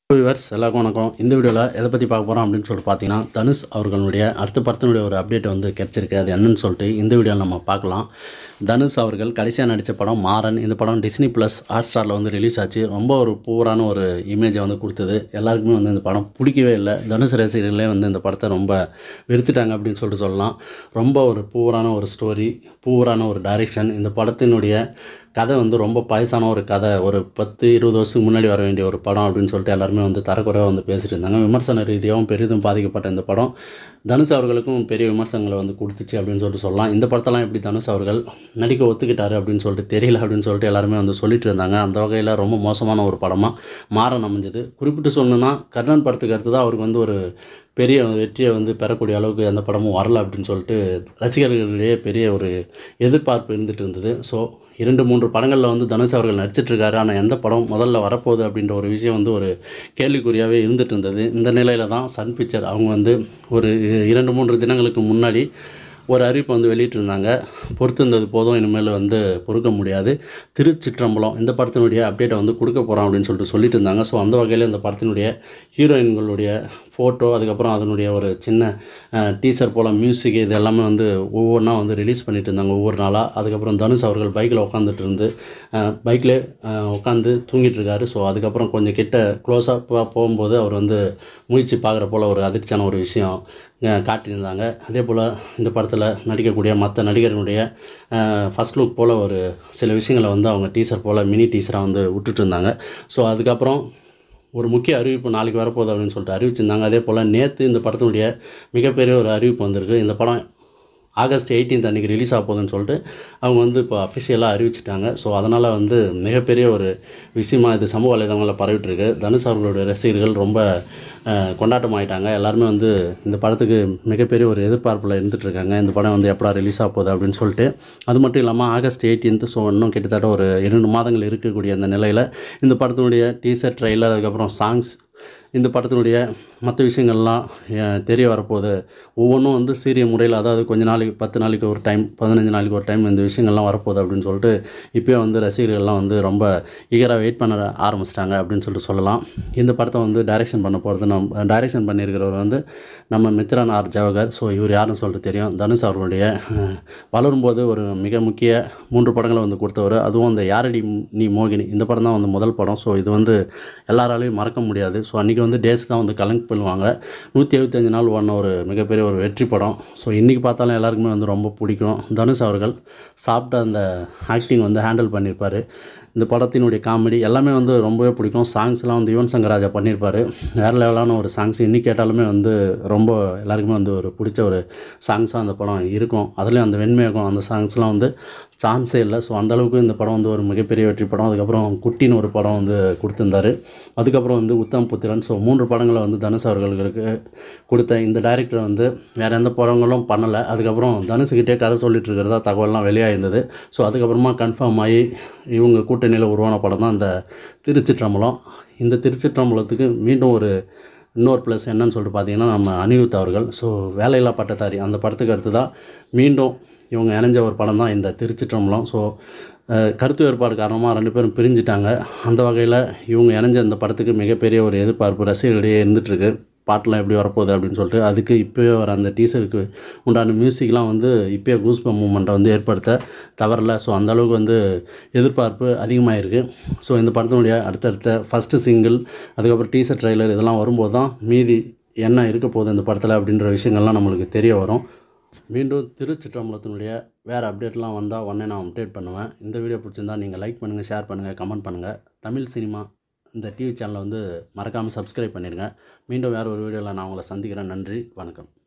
Viewers எல்லாருக்கும் வணக்கம். இந்த வீடியோவில் எதை பற்றி பார்க்க போகிறோம் அப்படின்னு சொல்லிட்டு பார்த்தீங்கன்னா, தனுஷ் அவர்களுடைய அடுத்த படத்தினுடைய ஒரு அப்டேட் வந்து கிடச்சிருக்கு. அது என்னன்னு சொல்லிட்டு இந்த வீடியோவில் நம்ம பார்க்கலாம். தனுஷ் அவர்கள் கடைசியாக நடித்த படம் மாறன். இந்த படம் டிஸ்னி ப்ளஸ் ஹாட்ஸ்டாரில் வந்து ரிலீஸ் ஆச்சு. ரொம்ப ஒரு பூரான ஒரு இமேஜை வந்து கொடுத்தது. எல்லாருக்குமே வந்து இந்த படம் பிடிக்கவே இல்லை. தனுஷ் ரசிகர்களே வந்து இந்த படத்தை ரொம்ப வெறுத்துட்டாங்க அப்படின்னு சொல்லிட்டு சொல்லலாம். ரொம்ப ஒரு பூரான ஒரு ஸ்டோரி, பூரான ஒரு டைரெக்ஷன். இந்த படத்தினுடைய கதை வந்து ரொம்ப பாயசான ஒரு கதை. ஒரு 10-20 வருஷத்துக்கு முன்னாடி வர வேண்டிய ஒரு படம் அப்படின்னு சொல்லிட்டு எல்லாருமே வந்து தரக்குறைவாக வந்து பேசிகிட்டு இருந்தாங்க. விமர்சன ரீதியாகவும் பெரிதும் பாதிக்கப்பட்ட இந்த படம் தனுஷ் அவர்களுக்கும் பெரிய விமர்சனங்களை வந்து கொடுத்துச்சு அப்படின்னு சொல்லிட்டு சொல்லலாம். இந்த படத்தெல்லாம் எப்படி தனுஷ் அவர்கள் நடிக்க ஒத்துக்கிட்டாரு அப்படின்னு சொல்லிட்டு தெரியல அப்படின்னு சொல்லிட்டு எல்லாருமே வந்து சொல்லிட்டு இருந்தாங்க. அந்த வகையில் ரொம்ப மோசமான ஒரு படமாக மாறன் அமைஞ்சது. குறிப்பிட்டு சொல்லணுன்னா, கர்ணன் படத்துக்கு அடுத்து தான் அவருக்கு வந்து ஒரு பெரிய வெற்றியை வந்து பெறக்கூடிய அளவுக்கு எந்த படமும் வரல அப்படின்னு சொல்லிட்டு ரசிகர்களிடையே பெரிய ஒரு எதிர்பார்ப்பு இருந்துகிட்டு இருந்தது. ஸோ 2-3 படங்களில் வந்து தனுஷ் அவர்கள் நடிச்சிட்ருக்காரு. ஆனால் எந்த படம் முதல்ல வரப்போகுது அப்படின்ற ஒரு விஷயம் வந்து ஒரு கேள்விக்குறியாகவே இருந்துகிட்டு இருந்தது. இந்த நிலையில் தான் சன் பிக்சர் அவங்க வந்து ஒரு 2-3 தினங்களுக்கு முன்னாடி ஒரு அறிவிப்பை வந்து வெளியிட்டிருந்தாங்க. பொறுத்திருந்தது போதும், இனிமேல் வந்து பொறுக்க முடியாது, திருச்சிற்றம்பலம் இந்த படத்தினுடைய அப்டேட்டை வந்து கொடுக்க போகிறோம் அப்படின்னு சொல்லிட்டு இருந்தாங்க. ஸோ அந்த வகையில் இந்த படத்தினுடைய ஹீரோயின்களுடைய ஃபோட்டோ, அதுக்கப்புறம் அதனுடைய ஒரு சின்ன டீசர் போல் மியூசிக், இது எல்லாமே வந்து ஒவ்வொன்றா வந்து ரிலீஸ் பண்ணிட்டு இருந்தாங்க ஒவ்வொரு நாளாக. அதுக்கப்புறம் தனுஷ் அவர்கள் பைக்கில் உட்காந்துட்டு இருந்து பைக்கில் உட்காந்து தூங்கிட்டு இருக்காரு. ஸோ அதுக்கப்புறம் கொஞ்சம் கிட்ட க்ளோஸாக போகும்போது அவர் வந்து முயற்சி பார்க்குற போல் ஒரு அதிர்ச்சியான ஒரு விஷயம் காட்டியிருந்தாங்க. அதே போல் இந்த படத்தில் நடிக்கக்கூடிய மற்ற நடிகர்களுடைய ஃபஸ்ட் லுக் போல் ஒரு சில விஷயங்களை வந்து அவங்க டீசர் போல் மினி டீசராக வந்து விட்டுட்டு இருந்தாங்க. ஸோ அதுக்கப்புறம் ஒரு முக்கிய அறிவிப்பு நாளைக்கு வரப்போகுது அப்படின்னு சொல்லிட்டு அறிவிச்சிருந்தாங்க. அதே போல் நேற்று இந்த படத்தினுடைய மிகப்பெரிய ஒரு அறிவிப்பு வந்திருக்கு. இந்த படம் ஆகஸ்ட் 18 அன்றைக்கி ரிலீஸ் ஆக போகுதுன்னு சொல்லிட்டு அவங்க வந்து இப்போ அஃபிஷியலாக அறிவிச்சிட்டாங்க. ஸோ அதனால் வந்து மிகப்பெரிய ஒரு விஷயமாக இது சமூக வலைதளங்களில் பரவிட்டுருக்கு. தனுஷ் அவர்களுடைய ரசிகர்கள் ரொம்ப கொண்டாட்டமாயிட்டாங்க. எல்லாருமே வந்து இந்த படத்துக்கு மிகப்பெரிய ஒரு எதிர்பார்ப்பில் இருந்துகிட்ருக்காங்க. இந்த படம் வந்து எப்படா ரிலீஸ் ஆக போகுது அப்படின்னு சொல்லிட்டு. அது மட்டும் இல்லாமல் ஆகஸ்ட் 18, ஸோ இன்னும் கிட்டத்தட்ட ஒரு 2 மாதங்கள் இருக்கக்கூடிய அந்த நிலையில் இந்த படத்தினுடைய டீசர், ட்ரெய்லர், அதுக்கப்புறம் சாங்ஸ், இந்த படத்தினுடைய மற்ற விஷயங்கள்லாம் தெரிய வரப்போகுது. ஒவ்வொன்றும் வந்து சீரிய முறையில், அதாவது கொஞ்ச நாளைக்கு 10 நாளைக்கு ஒரு டைம், 15 நாளைக்கு ஒரு டைம் இந்த விஷயங்கள்லாம் வரப்போகுது அப்படின்னு சொல்லிட்டு இப்போயே வந்து ரசிகர்கள்லாம் வந்து ரொம்ப ஈகராக வெயிட் பண்ண ஆரம்பிச்சிட்டாங்க அப்படின்னு சொல்லிட்டு சொல்லலாம். இந்த படத்தை வந்து டைரெக்ஷன் பண்ண போகிறது டைரெக்ஷன் பண்ணியிருக்கிறவர் வந்து நம்ம மித்ரன் ஆர் ஜவஹர். ஸோ இவர் யாருன்னு சொல்லிட்டு தெரியும். தனுஷ் அவர்களுடைய வளரும்போது ஒரு மிக முக்கிய 3 படங்களை வந்து கொடுத்தவர். அதுவும் அந்த யாரடி நீ மோகினி இந்த படம் தான் வந்து முதல் படம். ஸோ இது வந்து எல்லாராலையும் மறக்க முடியாது. ஸோ அன்றைக்கி வந்து டேஸ் தான் வந்து கலெக்ட் பண்ணுவாங்க. 175 நாள் ஓடின ஒரு மிகப்பெரிய ஒரு வெற்றி படம். ஸோ இன்றைக்கி பார்த்தாலும் எல்லாருக்குமே வந்து ரொம்ப பிடிக்கும். தனுஷ் அவர்கள் சாப்பிட்ட அந்த ஆக்டிங் வந்து ஹேண்டில் பண்ணியிருப்பார். இந்த படத்தினுடைய காமெடி எல்லாமே வந்து ரொம்பவே பிடிக்கும். சாங்ஸ்லாம் வந்து யுவன் சங்கர் ராஜா பண்ணியிருப்பார். வேறு லெவலான ஒரு சாங்ஸ். இன்றைக்கி கேட்டாலுமே வந்து ரொம்ப எல்லாருக்குமே வந்து ஒரு பிடிச்ச ஒரு சாங்ஸாக அந்த படம் இருக்கும். அதுலேயும் அந்த வெண்மையாகும் அந்த சாங்ஸ்லாம் வந்து சான்ஸே இல்லை. ஸோ அந்தளவுக்கு இந்த படம் வந்து ஒரு மிகப்பெரிய வெற்றி படம். அதுக்கப்புறம் குட்டின்னு ஒரு படம் வந்து கொடுத்துருந்தாரு. அதுக்கப்புறம் வந்து உத்தம் புத்திரன். ஸோ 3 படங்களை வந்து தனுஷ் அவர்களுக்கு கொடுத்த இந்த டைரக்டர் வந்து வேறு எந்த படங்களும் பண்ணலை. அதுக்கப்புறம் தனுஷுக்கிட்டே கதை சொல்லிட்டு இருக்கிறதா தகவல்லாம் வெளியாகிருந்தது. ஸோ அதுக்கப்புறமா கன்ஃபார்ம் ஆகி இவங்க கூட்டணியில் உருவான படம் தான் இந்த திருச்சிற்றம்பலம். இந்த திருச்சிற்றம்பலத்துக்கு மீண்டும் ஒரு இன்னொரு ப்ளஸ் என்னன்னு சொல்லிட்டு பார்த்தீங்கன்னா, நம்ம அனிருத் அவர்கள். ஸோ வேலையில்லா பட்டதாரி அந்த படத்துக்கு அடுத்து தான் மீண்டும் இவங்க இணைஞ்ச ஒரு படம் தான் இந்த திருச்சிற்றம்பலம். ஸோ கருத்து வேறுபாடு காரணமாக 2 பேரும் பிரிஞ்சிட்டாங்க. அந்த வகையில் இவங்க இணைஞ்ச இந்த படத்துக்கு மிகப்பெரிய ஒரு எதிர்பார்ப்பு ரசிகர்களிடையே இருந்துகிட்ருக்கு. பாட்டெலாம் எப்படி வரப்போகுது அப்படின்னு சொல்லிட்டு. அதுக்கு இப்போயே வர அந்த டீசருக்கு உண்டான மியூசிக்லாம் வந்து இப்போயே கூஸ்பம்ப் மூமெண்ட்டை வந்து ஏற்படுத்த தவறல. ஸோ அந்தளவுக்கு வந்து எதிர்பார்ப்பு அதிகமாகிருக்கு. ஸோ இந்த படத்தினுடைய அடுத்தடுத்த ஃபஸ்ட்டு சிங்கிள், அதுக்கப்புறம் டீசர், ட்ரெய்லர் இதெல்லாம் வரும்போது தான் மீதி என்ன இருக்க போகுது இந்த படத்தில் அப்படின்ற விஷயங்கள்லாம் நம்மளுக்கு தெரிய வரும். மீண்டும் திருச்சிற்றம்பலத்தினுடைய வேறு அப்டேட்லாம் வந்தால் உடனே நான் அப்டேட் பண்ணுவேன். இந்த வீடியோ பிடிச்சிருந்தால் நீங்கள் லைக் பண்ணுங்கள், ஷேர் பண்ணுங்கள், கமெண்ட் பண்ணுங்கள். தமிழ் சினிமா இந்த டிவி சேனலை வந்து மறக்காமல் சப்ஸ்கிரைப் பண்ணிடுங்க. மீண்டும் வேறு ஒரு வீடியோவில் நான் உங்களை சந்திக்கிறேன். நன்றி, வணக்கம்.